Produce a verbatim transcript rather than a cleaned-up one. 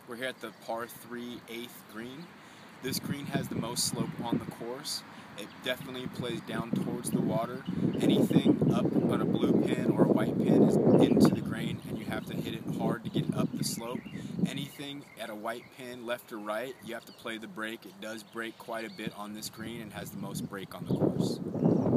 We're here at the par three eighth green. This green has the most slope on the course. It definitely plays down towards the water. Anything up on a blue pin or a white pin is into the green, and you have to hit it hard to get up the slope. Anything at a white pin, left or right, you have to play the break. It does break quite a bit on this green and has the most break on the course.